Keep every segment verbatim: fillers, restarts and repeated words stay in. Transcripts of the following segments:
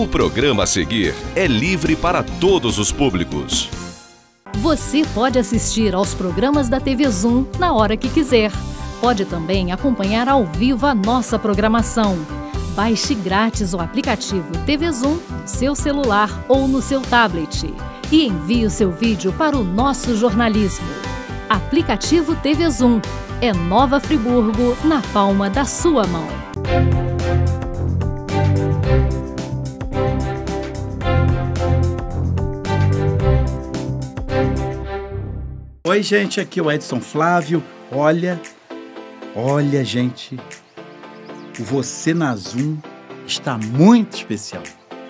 O programa a seguir é livre para todos os públicos. Você pode assistir aos programas da T V Zoom na hora que quiser. Pode também acompanhar ao vivo a nossa programação. Baixe grátis o aplicativo T V Zoom no seu celular ou no seu tablet e envie o seu vídeo para o nosso jornalismo. Aplicativo T V Zoom. É Nova Friburgo na palma da sua mão. Oi, gente, aqui é o Edson Flávio. Olha, olha, gente, o Você na Zoom está muito especial.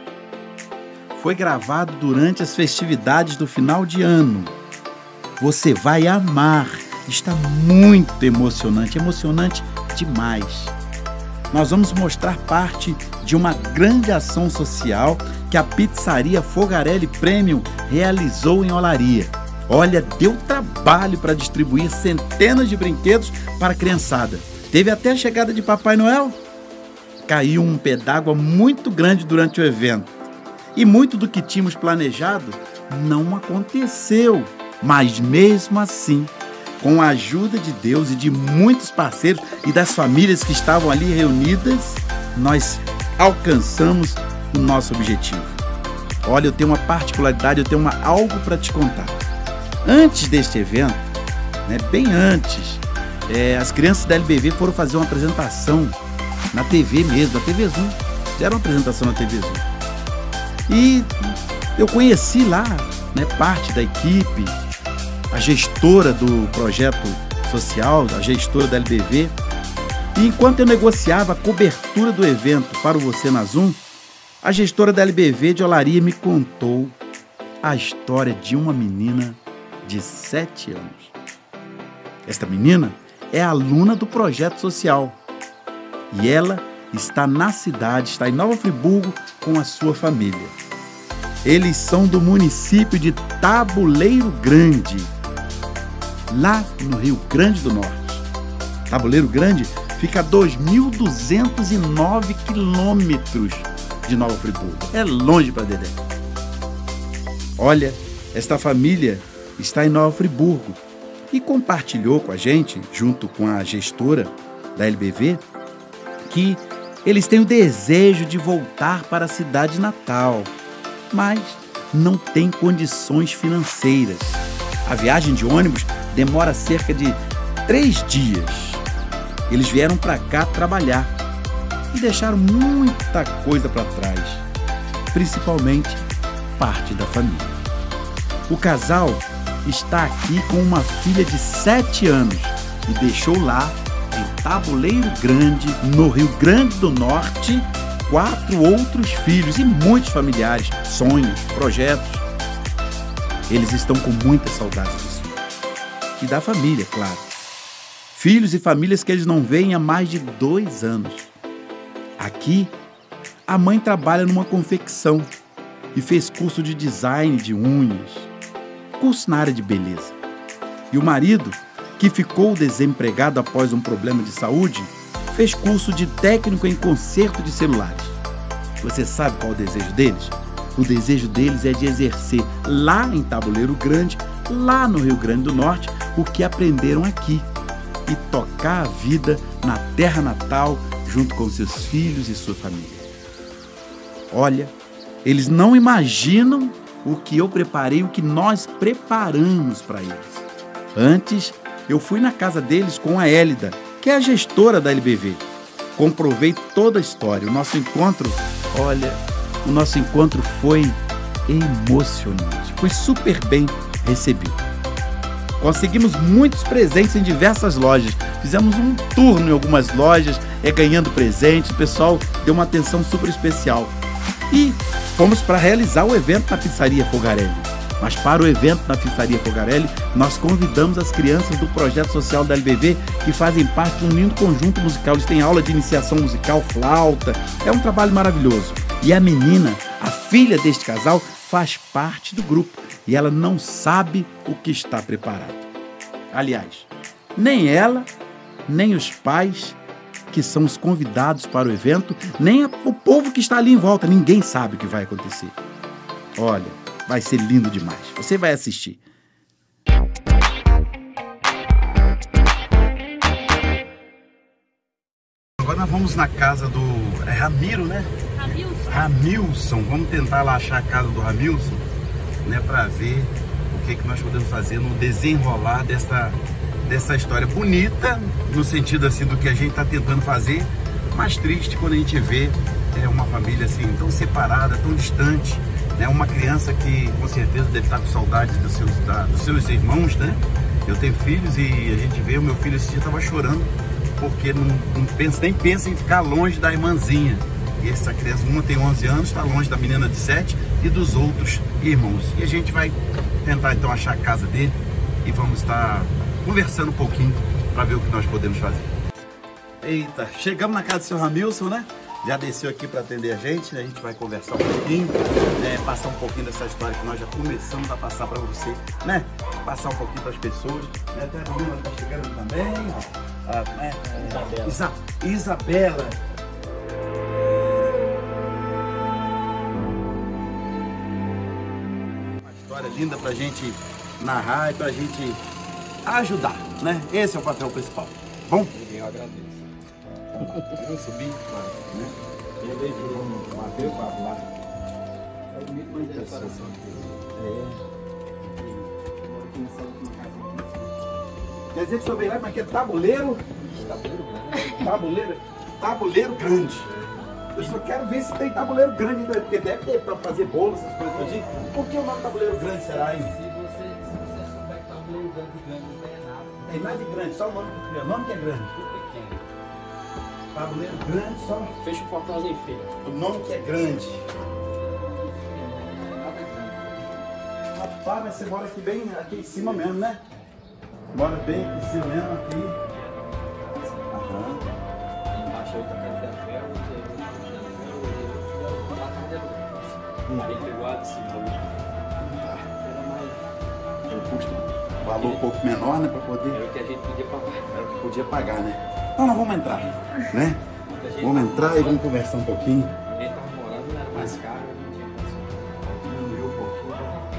Foi gravado durante as festividades do final de ano. Você vai amar. Está muito emocionante, emocionante demais. Nós vamos mostrar parte de uma grande ação social que a Pizzaria Fogarelli Premium realizou em Olaria. Olha, deu trabalho para distribuir centenas de brinquedos para a criançada. Teve até a chegada de Papai Noel. Caiu um pé d'água muito grande durante o evento. E muito do que tínhamos planejado não aconteceu. Mas mesmo assim, com a ajuda de Deus e de muitos parceiros e das famílias que estavam ali reunidas, nós alcançamos o nosso objetivo. Olha, eu tenho uma particularidade, eu tenho uma, algo para te contar. Antes deste evento, né, bem antes, é, as crianças da L B V foram fazer uma apresentação na T V mesmo, na T V Zoom. Fizeram uma apresentação na T V Zoom. E eu conheci lá, né, parte da equipe, a gestora do projeto social, a gestora da L B V. E enquanto eu negociava a cobertura do evento para o Você na Zoom, a gestora da L B V de Olaria me contou a história de uma menina de sete anos. Esta menina é aluna do projeto social e ela está na cidade, está em Nova Friburgo com a sua família. Eles são do município de Tabuleiro Grande, lá no Rio Grande do Norte. Tabuleiro Grande fica a dois mil duzentos e nove quilômetros de Nova Friburgo. É longe para Dedé. Olha, esta família está em Nova Friburgo e compartilhou com a gente, junto com a gestora da L B V, que eles têm o desejo de voltar para a cidade natal, mas não têm condições financeiras. A viagem de ônibus demora cerca de três dias. Eles vieram para cá trabalhar e deixaram muita coisa para trás, principalmente parte da família. O casal está aqui com uma filha de sete anos e deixou lá, em Tabuleiro Grande, no Rio Grande do Norte, quatro outros filhos e muitos familiares, sonhos, projetos. Eles estão com muita saudade disso. E da família, claro. Filhos e famílias que eles não veem há mais de dois anos. Aqui, a mãe trabalha numa confecção e fez curso de design de unhas, curso na área de beleza. E o marido, que ficou desempregado após um problema de saúde, fez curso de técnico em conserto de celulares. Você sabe qual é o desejo deles? O desejo deles é de exercer lá em Tabuleiro Grande, lá no Rio Grande do Norte, o que aprenderam aqui e tocar a vida na terra natal junto com seus filhos e sua família. Olha, eles não imaginam o que eu preparei, o que nós preparamos para eles. Antes, eu fui na casa deles com a Hélida, que é a gestora da L B V. Comprovei toda a história. O nosso encontro, olha, o nosso encontro foi emocionante. Foi super bem recebido. Conseguimos muitos presentes em diversas lojas. Fizemos um turno em algumas lojas, é, ganhando presentes. O pessoal deu uma atenção super especial. E fomos para realizar o evento na Pizzaria Fogarelli. Mas para o evento na Pizzaria Fogarelli, nós convidamos as crianças do projeto social da L B V, que fazem parte de um lindo conjunto musical. Eles têm aula de iniciação musical, flauta. É um trabalho maravilhoso. E a menina, a filha deste casal, faz parte do grupo. E ela não sabe o que está preparado. Aliás, nem ela, nem os pais que são os convidados para o evento, nem a, o povo que está ali em volta. Ninguém sabe o que vai acontecer. Olha, vai ser lindo demais. Você vai assistir. Agora nós vamos na casa do... É Ramiro, né? Ramilson. Ramilson. Vamos tentar lá achar a casa do Ramilson, né? Para ver o que, que nós podemos fazer no desenrolar dessa, dessa história bonita, no sentido assim do que a gente está tentando fazer, mas triste quando a gente vê é, uma família assim tão separada, tão distante, né? Uma criança que com certeza deve estar com saudades dos seus, da, dos seus irmãos, né? Eu tenho filhos e a gente vê, o meu filho esse dia estava chorando porque não, não pensa, nem pensa em ficar longe da irmãzinha. E essa criança, uma tem onze anos, está longe da menina de sete e dos outros irmãos. E a gente vai tentar então achar a casa dele e vamos estar conversando um pouquinho para ver o que nós podemos fazer. Eita, chegamos na casa do seu Ramilson, né? Já desceu aqui para atender a gente, né? A gente vai conversar um pouquinho, né? Passar um pouquinho dessa história que nós já começamos a passar para você, né? Passar um pouquinho para as pessoas. Né? Até a menina está chegando também, ó. Ah, né? Isabela. Isa Isabela. Uma história linda pra gente narrar e pra gente ajudar, né? Esse é o papel principal. Bom? Eu agradeço. Vamos subir, né? Eu vejo que vamos bater para lá. É bonito, mas é decoração aqui. É. Quer dizer que o senhor veio lá, mas que é tabuleiro? Tabuleiro grande. Tabuleiro, tabuleiro grande. Eu só quero ver se tem tabuleiro grande, porque deve ter para fazer bolo, essas coisas todinho. Por que o nome tabuleiro grande será, hein? Se você, se você souber que tabuleiro grande e grande não tem nada. Não tem nada de grande, só o nome que é. O nome que é grande. Tudo pequeno. Tabuleiro grande, só Fecha o portãozinho, filho. o nome que é grande. Nada grande. Rapaz, mas você mora aqui bem aqui em cima mesmo, né? Mora bem aqui em cima mesmo, aqui. Aham. Aí embaixo eu também tem a ferro, aí ele pegou a de cima. Era mais. Eu custo um valor um pouco menor, né? Para poder. Era o que a gente podia pagar. Era o que podia pagar, né? Então nós vamos entrar, né? Gente Vamos entrar e vamos conversar um pouquinho. A gente tava morando, era mais caro, não tinha condição. Diminuiu um pouquinho.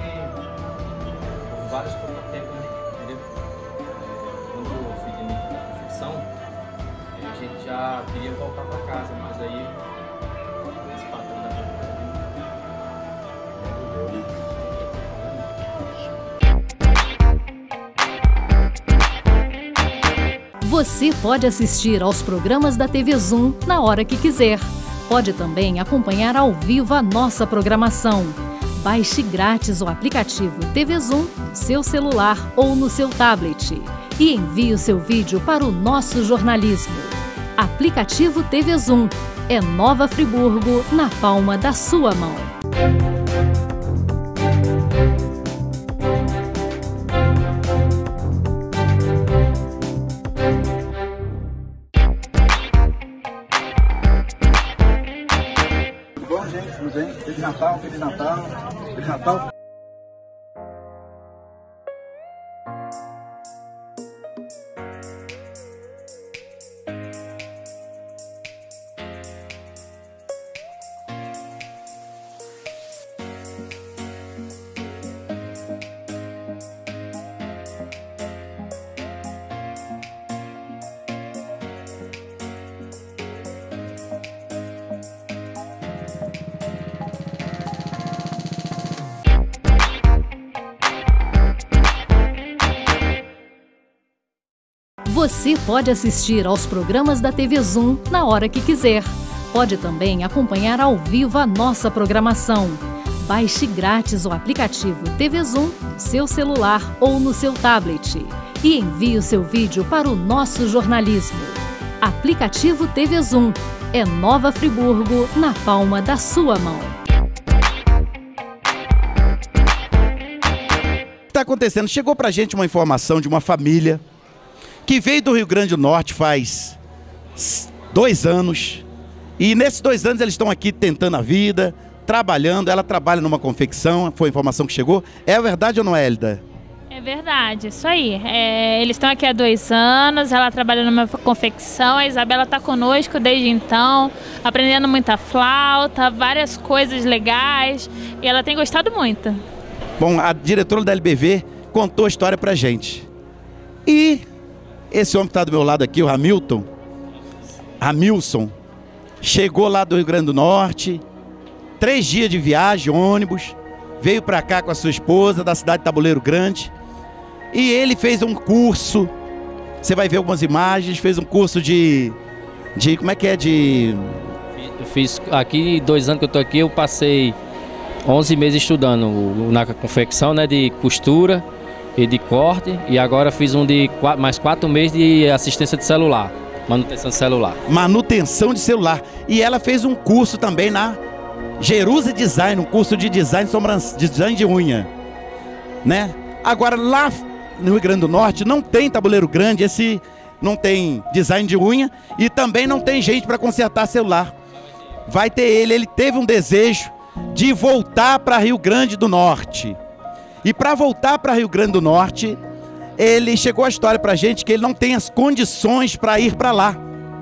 Por vários contratempos, né? Entendeu? Quando eu fui dentro da confecção, a gente já queria voltar para casa, mas aí esse patrão da gente Você pode assistir aos programas da T V Zoom na hora que quiser. Pode também acompanhar ao vivo a nossa programação. Baixe grátis o aplicativo T V Zoom no seu celular ou no seu tablet e envie o seu vídeo para o nosso jornalismo. Aplicativo T V Zoom. É Nova Friburgo na palma da sua mão. Bom, gente, tudo bem? Feliz Natal, Feliz Natal, Feliz Natal. Você pode assistir aos programas da T V Zoom na hora que quiser. Pode também acompanhar ao vivo a nossa programação. Baixe grátis o aplicativo T V Zoom no seu celular ou no seu tablet e envie o seu vídeo para o nosso jornalismo. Aplicativo T V Zoom. É Nova Friburgo na palma da sua mão. O que está acontecendo? Chegou pra gente uma informação de uma família que veio do Rio Grande do Norte faz dois anos. E nesses dois anos eles estão aqui tentando a vida, trabalhando. Ela trabalha numa confecção, foi a informação que chegou. É verdade ou não é, Hélida? É verdade, isso aí. É, eles estão aqui há dois anos, ela trabalha numa confecção, a Isabela está conosco desde então, aprendendo muita flauta, várias coisas legais, e ela tem gostado muito. Bom, a diretora da L B V contou a história pra gente. E esse homem que está do meu lado aqui, o Hamilton, Hamilson, chegou lá do Rio Grande do Norte, três dias de viagem, ônibus, veio para cá com a sua esposa, da cidade de Tabuleiro Grande, e ele fez um curso, você vai ver algumas imagens, fez um curso de, de como é que é, de... Eu fiz, aqui, dois anos que eu tô aqui, eu passei onze meses estudando na confecção, né, de costura e de corte, e agora fiz um de quatro, mais quatro meses de assistência de celular, manutenção de celular. Manutenção de celular. E ela fez um curso também na Jerusa Design, um curso de design, sobrancelha, design de unha, né? Agora lá no Rio Grande do Norte não tem Tabuleiro Grande, esse não tem design de unha e também não tem gente para consertar celular. Vai ter ele, ele teve um desejo de voltar para Rio Grande do Norte. E para voltar para Rio Grande do Norte, ele chegou a história para a gente que ele não tem as condições para ir para lá.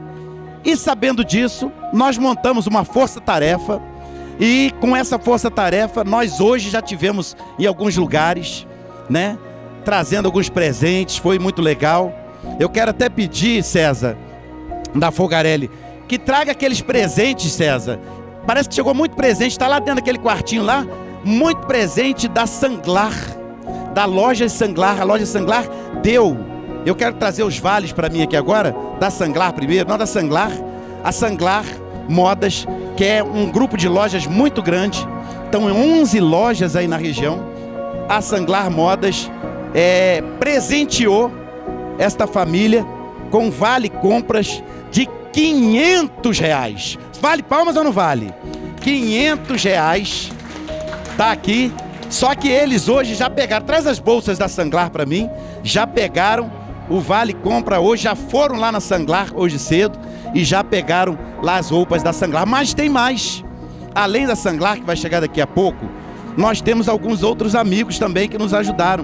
E sabendo disso, nós montamos uma força-tarefa. E com essa força-tarefa, nós hoje já tivemos em alguns lugares, né? Trazendo alguns presentes, foi muito legal. Eu quero até pedir, César, da Fogarelli, que traga aqueles presentes, César. Parece que chegou muito presente, está lá dentro daquele quartinho lá, muito presente da Sanglar, da loja Sanglar. A loja Sanglar deu. Eu quero trazer os vales para mim aqui agora, da Sanglar primeiro, não da Sanglar. A Sanglar Modas, que é um grupo de lojas muito grande, estão em onze lojas aí na região. A Sanglar Modas é, presenteou esta família com vale compras de quinhentos reais. Vale palmas ou não vale? quinhentos reais. Tá aqui. Só que eles hoje já pegaram, traz as bolsas da Sanglar para mim, já pegaram o vale compra hoje, já foram lá na Sanglar hoje cedo e já pegaram lá as roupas da Sanglar. Mas tem mais. Além da Sanglar, que vai chegar daqui a pouco, nós temos alguns outros amigos também que nos ajudaram.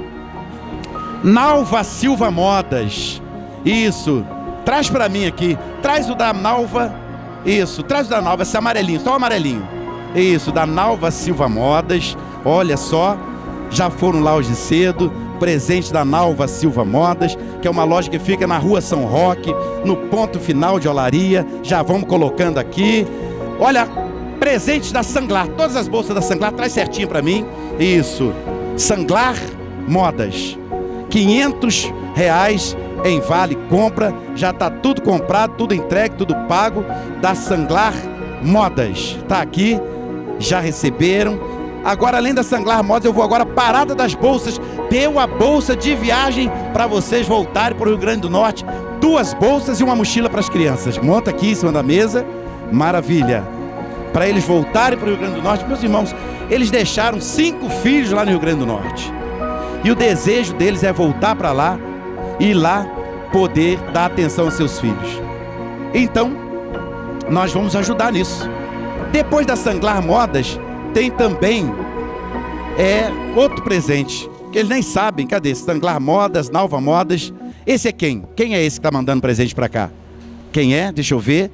Nalva Silva Modas. Isso. Traz para mim aqui. Traz o da Nalva. Isso. Traz o da Nalva, esse amarelinho, só o amarelinho. Isso, da Nalva Silva Modas. Olha só, já foram lá hoje cedo. Presente da Nalva Silva Modas, que é uma loja que fica na rua São Roque, no ponto final de Olaria. Já vamos colocando aqui. Olha, presentes da Sanglar. Todas as bolsas da Sanglar, traz certinho para mim. Isso. Sanglar Modas. quinhentos reais em vale compra. Já está tudo comprado, tudo entregue, tudo pago. Da Sanglar Modas. Tá aqui. Já receberam. Agora, além da Sanglar Modas, eu vou agora parada das bolsas. Deu a bolsa de viagem para vocês voltarem para o Rio Grande do Norte. Duas bolsas e uma mochila para as crianças. Monta aqui em cima da mesa. Maravilha. Para eles voltarem para o Rio Grande do Norte. Meus irmãos, eles deixaram cinco filhos lá no Rio Grande do Norte. E o desejo deles é voltar para lá e lá poder dar atenção aos seus filhos. Então, nós vamos ajudar nisso. Depois da Sanglar Modas, tem também é, outro presente, que eles nem sabem. Cadê? Sanglar Modas, Nalva Modas. Esse é quem? Quem é esse que está mandando presente para cá? Quem é? Deixa eu ver.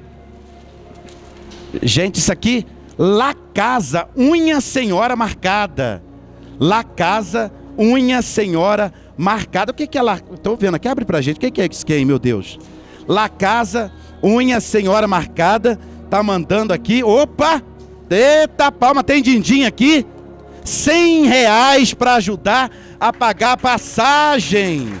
Gente, isso aqui, La Casa, unha senhora marcada. La Casa, unha senhora marcada. O que que é lá? Estou vendo aqui, abre pra gente. O que que é isso aqui, meu Deus? La Casa, unha senhora marcada. Tá mandando aqui. Opa! Eita palma, tem din-din aqui. cem reais para ajudar a pagar a passagem.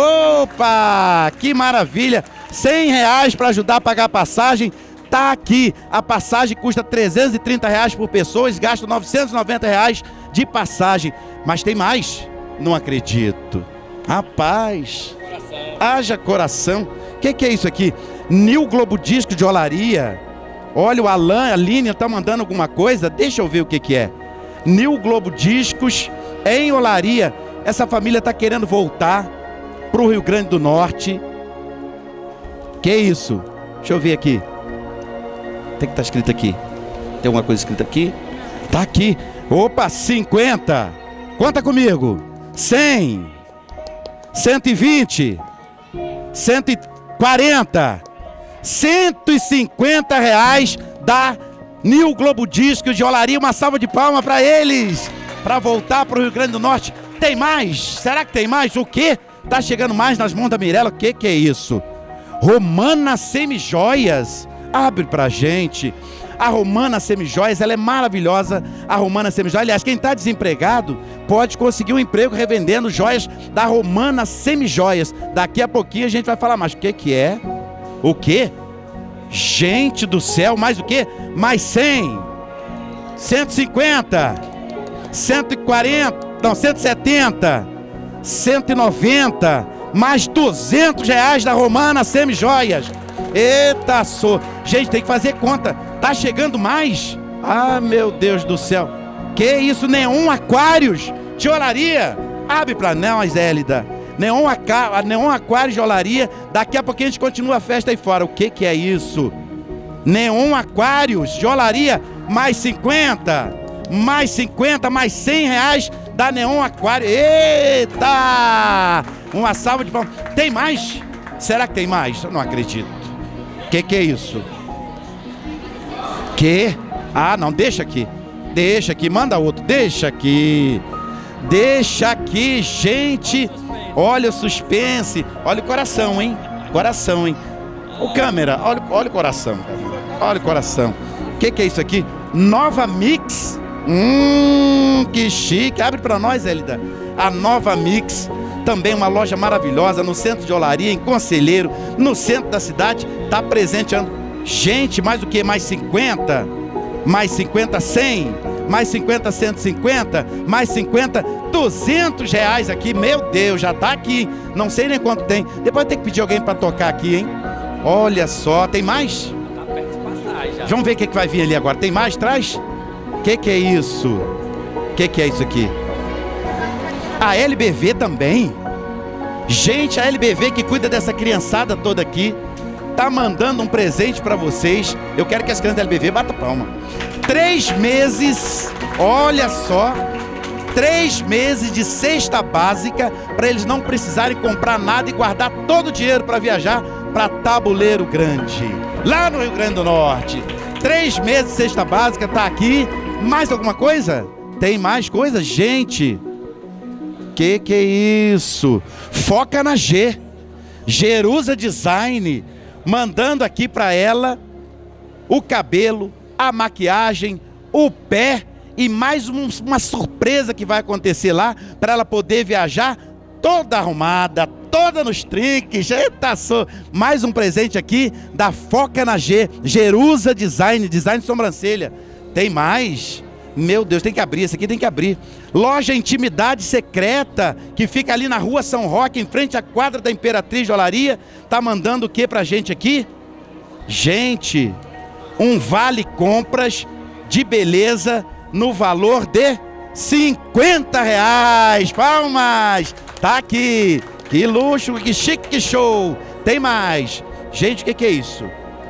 Opa! Que maravilha! cem reais para ajudar a pagar a passagem. Tá aqui. A passagem custa trezentos e trinta reais por pessoa. Eles gastam novecentos e noventa reais de passagem. Mas tem mais. Não acredito. Rapaz. Coração. Haja coração. O que que é isso aqui? New Globo Disco de Olaria. Olha, o Alan, a Aline tá mandando alguma coisa. Deixa eu ver o que que é. New Globo Discos em Olaria. Essa família tá querendo voltar pro Rio Grande do Norte. Que isso? Deixa eu ver aqui. Tem que estar escrito aqui. Tem alguma coisa escrita aqui? Tá aqui. Opa, cinquenta. Conta comigo. cem, cento e vinte, cento e quarenta, cento e cinquenta reais da Nil Globo Disco de Olaria. Uma salva de palmas para eles, para voltar para o Rio Grande do Norte. Tem mais? Será que tem mais? O quê? Tá chegando mais nas mãos da Mirella? O que que é isso? Romana Semijoias. Abre pra gente. A Romana Semijoias, ela é maravilhosa. A Romana Semijoias, aliás, quem está desempregado pode conseguir um emprego revendendo joias da Romana Semijoias. Daqui a pouquinho a gente vai falar mais. O que que é? O quê? Gente do céu, mais o quê? Mais cem, cento e cinquenta, cento e quarenta, não, cento e setenta, cento e noventa, mais duzentos reais da Romana Semijoias. Eita, só. Gente, tem que fazer conta. Tá chegando mais? Ah, meu Deus do céu. Que isso? Neon Aquários de Olaria. Abre pra nós, Hélida. Neon, Neon Aquários de Olaria. Daqui a pouquinho a gente continua a festa aí fora. O que que é isso? Neon Aquários de Olaria. Mais cinquenta. Mais cinquenta, mais cem reais da Neon Aquário. Eita! Uma salva de palmas. Tem mais? Será que tem mais? Eu não acredito. Que que é isso? Que? Ah, não, deixa aqui. Deixa aqui, manda outro. Deixa aqui. Deixa aqui, gente. Olha o suspense. Olha o coração, hein? Coração, hein? Ô, câmera, olha, olha o coração. Olha o coração. Que que é isso aqui? Nova Mix. Hum, que chique. Abre pra nós, Hélida. A Nova Mix. Também uma loja maravilhosa no centro de Olaria, em Conselheiro, no centro da cidade. Tá presente. Gente, mais o que? Mais cinquenta? Mais cinquenta, cem? Mais cinquenta, cento e cinquenta? Mais cinquenta, duzentos reais aqui. Meu Deus, já tá aqui. Não sei nem quanto tem. Depois tem que pedir alguém para tocar aqui, hein? Olha só, tem mais? Tá perto de passar já. Vamos ver o que, que vai vir ali agora. Tem mais? Traz? O que, que é isso? O que, que é isso aqui? A L B V também. Gente, a L B V que cuida dessa criançada toda aqui tá mandando um presente para vocês. Eu quero que as crianças da L B V batam palma. Três meses, olha só, três meses de cesta básica para eles não precisarem comprar nada e guardar todo o dinheiro para viajar para Tabuleiro Grande, lá no Rio Grande do Norte. Três meses de cesta básica, tá aqui. Mais alguma coisa? Tem mais coisa? Gente, que que é isso? Foca na G. Jerusa Design, mandando aqui para ela o cabelo, a maquiagem, o pé e mais um, uma surpresa que vai acontecer lá para ela poder viajar toda arrumada, toda nos trinques. Eita, só. Mais um presente aqui da Foca na G. Jerusa Design, design de sobrancelha. Tem mais? Meu Deus, tem que abrir, esse aqui tem que abrir. Loja Intimidade Secreta, que fica ali na rua São Roque, em frente à quadra da Imperatriz de Olaria. Tá mandando o que pra gente aqui? Gente, um vale compras de beleza no valor de cinquenta reais. Palmas! Tá aqui. Que luxo, que chique, que show. Tem mais. Gente, o que que é isso?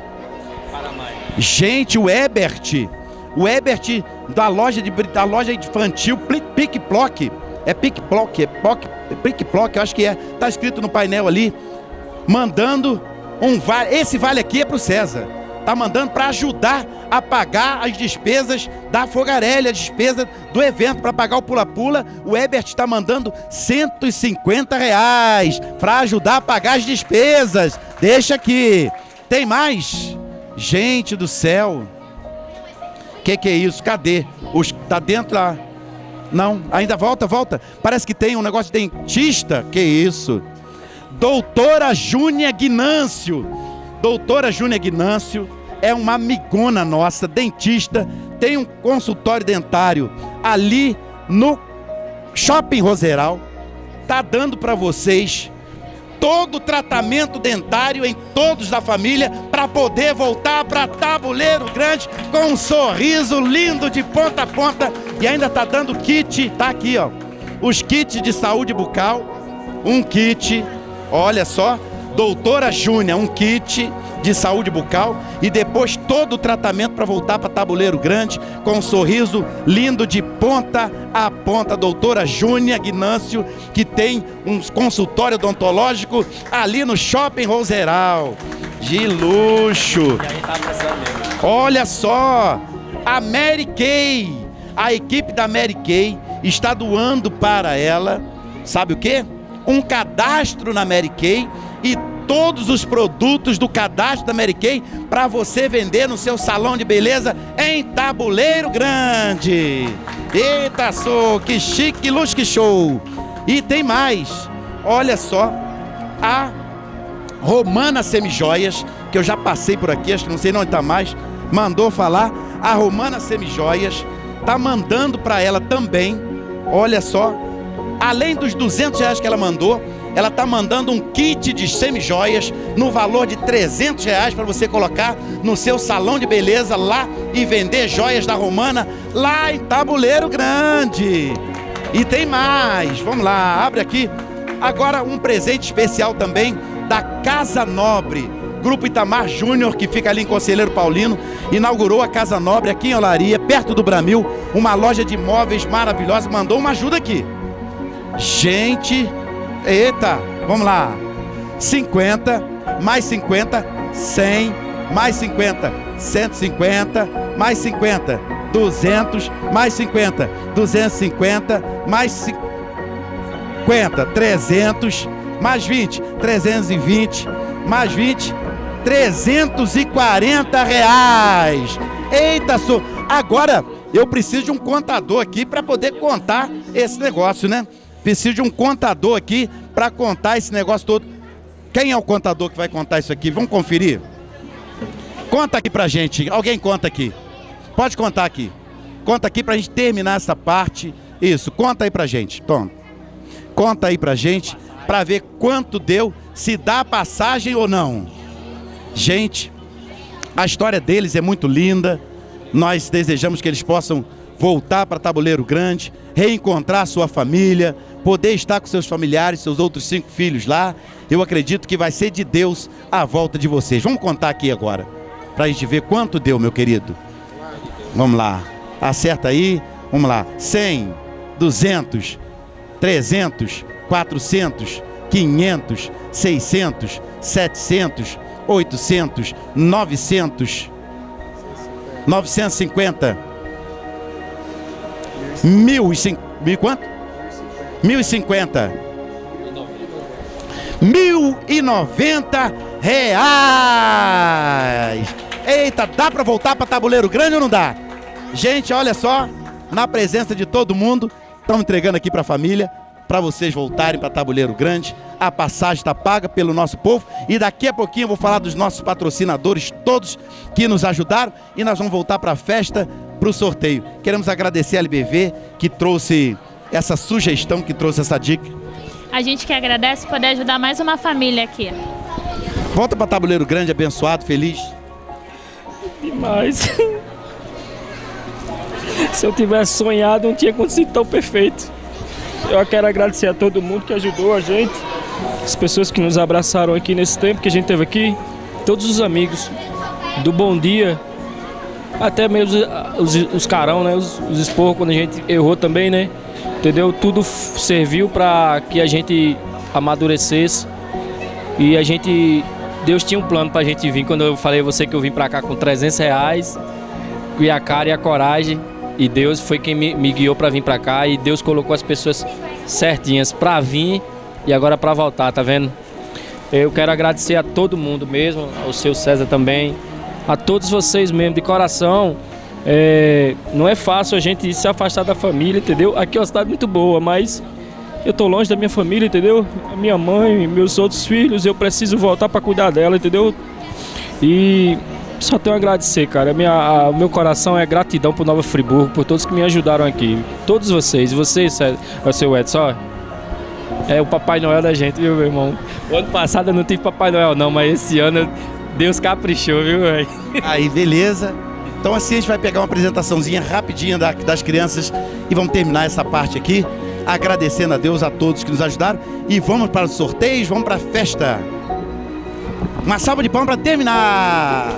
Gente, o Ebert. O Ebert da loja, de, da loja infantil Pique Plock. É Pique Plock, é Pique Plock, eu acho que é. Tá escrito no painel ali. Mandando um vale. Esse vale aqui é pro César. Tá mandando para ajudar a pagar as despesas da Fogarelli, a despesa do evento, para pagar o pula-pula. O Ebert está mandando cento e cinquenta reais para ajudar a pagar as despesas. Deixa aqui. Tem mais? Gente do céu. Que que é isso? Cadê? Os, tá dentro lá. Não, ainda volta, volta. Parece que tem um negócio de dentista. Que isso? Doutora Júnia Guinâncio. Doutora Júnia Guinâncio é uma amigona nossa, dentista. Tem um consultório dentário ali no Shopping Roseral. Tá dando para vocês todo o tratamento dentário em todos da família para poder voltar para Tabuleiro Grande com um sorriso lindo de ponta a ponta. E ainda tá dando kit, tá aqui ó, os kits de saúde bucal, um kit, olha só, Doutora Júnia, um kit de saúde bucal e depois todo o tratamento para voltar para Tabuleiro Grande com um sorriso lindo de ponta a ponta. Doutora Júnia Guinâncio, que tem um consultório odontológico ali no Shopping Roseral. De luxo. Olha só, a Mary Kay, a equipe da Mary Kay está doando para ela, sabe o quê? Um cadastro na Mary Kay e todos os produtos do cadastro da Mary Kay para você vender no seu salão de beleza em Tabuleiro Grande. Eita, só que chique, que luxo, que show! E tem mais, olha só, a Romana Semijoias, que eu já passei por aqui, acho que não sei onde está mais, mandou falar. A Romana Semijoias tá mandando para ela também, olha só, além dos duzentos reais que ela mandou, ela tá mandando um kit de semijoias no valor de trezentos reais para você colocar no seu salão de beleza lá e vender joias da Romana lá em Tabuleiro Grande. E tem mais, vamos lá, abre aqui. Agora um presente especial também da Casa Nobre. Grupo Itamar Júnior, que fica ali em Conselheiro Paulino, inaugurou a Casa Nobre aqui em Olaria, perto do Bramil, uma loja de móveis maravilhosa, mandou uma ajuda aqui. Gente, eita, vamos lá, cinquenta, mais cinquenta, cem, mais cinquenta, cento e cinquenta, mais cinquenta, duzentos, mais cinquenta, duzentos e cinquenta, mais cinquenta, trezentos, mais vinte, trezentos e vinte, mais vinte, trezentos e quarenta reais. Eita, só. Agora eu preciso de um contador aqui para poder contar esse negócio, né? Preciso de um contador aqui para contar esse negócio todo. Quem é o contador que vai contar isso aqui? Vamos conferir? Conta aqui pra gente. Alguém conta aqui. Pode contar aqui. Conta aqui pra gente terminar essa parte. Isso, conta aí pra gente. Toma. Conta aí pra gente, pra ver quanto deu, se dá passagem ou não. Gente, a história deles é muito linda. Nós desejamos que eles possam voltar para Tabuleiro Grande, reencontrar sua família, poder estar com seus familiares, seus outros cinco filhos lá. Eu acredito que vai ser de Deus a volta de vocês. Vamos contar aqui agora, para a gente ver quanto deu, meu querido. Vamos lá, acerta aí, vamos lá. cem, duzentos, trezentos, quatrocentos, quinhentos, seiscentos, setecentos, oitocentos, novecentos, novecentos e cinquenta, mil e cinquenta, mil quanto? Mil e cinquenta, mil e noventa reais. Eita, dá para voltar para Tabuleiro Grande ou não dá? Gente, olha só, na presença de todo mundo, estamos entregando aqui para a família, para vocês voltarem para Tabuleiro Grande. A passagem está paga pelo nosso povo e daqui a pouquinho eu vou falar dos nossos patrocinadores todos que nos ajudaram e nós vamos voltar para a festa, para o sorteio. Queremos agradecer a L B V que trouxe essa sugestão, que trouxe essa dica. A gente que agradece poder ajudar mais uma família aqui. Volta para Tabuleiro Grande abençoado, feliz. Demais. Se eu tivesse sonhado, não tinha acontecido tão perfeito. Eu quero agradecer a todo mundo que ajudou a gente, as pessoas que nos abraçaram aqui nesse tempo que a gente teve aqui, todos os amigos do Bom Dia, até mesmo os, os carão, né, os, os esporros quando a gente errou também, né, entendeu? Tudo serviu para que a gente amadurecesse e a gente, Deus tinha um plano para a gente vir. Quando eu falei a você que eu vim para cá com trezentos reais, e a cara e a coragem, e Deus foi quem me, me guiou para vir para cá, e Deus colocou as pessoas certinhas para vir e agora para voltar, tá vendo? Eu quero agradecer a todo mundo mesmo, ao seu César também, a todos vocês mesmo, de coração. É, não é fácil a gente se afastar da família, entendeu? Aqui é uma cidade muito boa, mas eu tô longe da minha família, entendeu? A minha mãe, meus outros filhos, eu preciso voltar para cuidar dela, entendeu? E só tenho a agradecer, cara. Minha, a, o meu coração é gratidão por Nova Friburgo, por todos que me ajudaram aqui. Todos vocês. E vocês, é o seu Edson, é o Papai Noel da gente, viu, meu irmão? O ano passado eu não tive Papai Noel, não, mas esse ano Deus caprichou, viu, velho? Aí, beleza. Então assim a gente vai pegar uma apresentaçãozinha rapidinha da, das crianças e vamos terminar essa parte aqui, agradecendo a Deus, a todos que nos ajudaram. E vamos para os sorteios, vamos para a festa. Uma salva de palmas para terminar.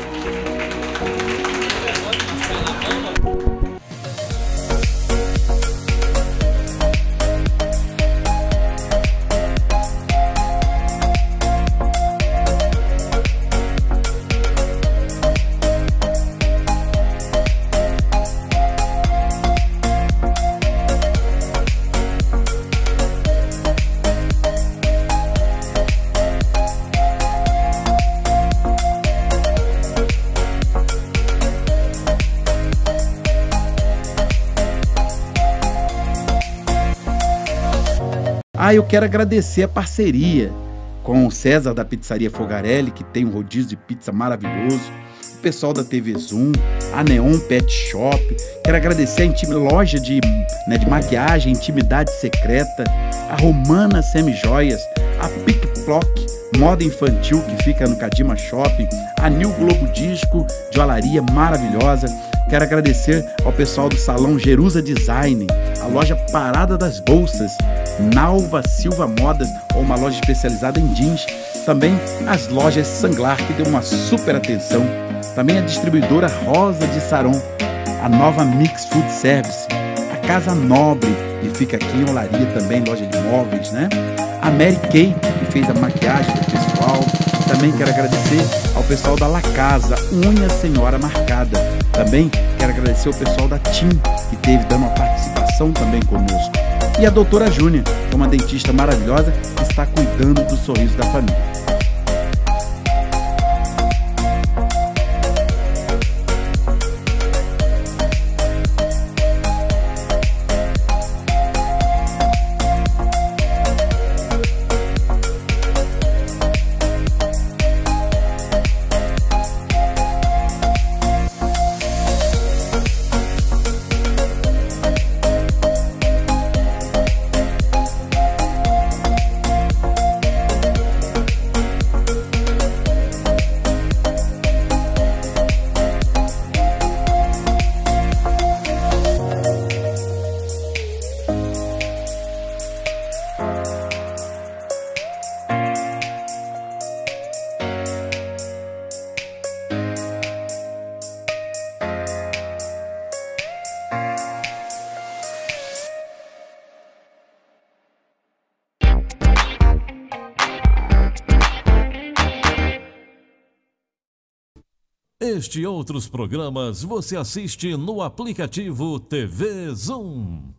Ah, eu quero agradecer a parceria com o César da Pizzaria Fogarelli, que tem um rodízio de pizza maravilhoso, o pessoal da T V Zoom, a Neon Pet Shop. Quero agradecer a intim... loja de, né, de maquiagem, Intimidade Secreta, a Romana Semijoias, a Pic Ploc Moda Infantil, que fica no Cadima Shopping, a New Globo Disco, joalharia maravilhosa. Quero agradecer ao pessoal do Salão Jerusa Design, a loja Parada das Bolsas, Nalva Silva Modas, ou uma loja especializada em jeans. Também as lojas Sanglar, que deu uma super atenção. Também a distribuidora Rosa de Saron, a Nova Mix Food Service, a Casa Nobre, que fica aqui em Olaria também, loja de móveis, né? A Mary Kay, que fez a maquiagem do pessoal. Também quero agradecer ao pessoal da La Casa, Unha Senhora Marcada. Também quero agradecer ao pessoal da Tim, que teve dando uma participação também conosco. E a doutora Júnia, que é uma dentista maravilhosa, que está cuidando do sorriso da família. Este e outros programas você assiste no aplicativo T V Zoom.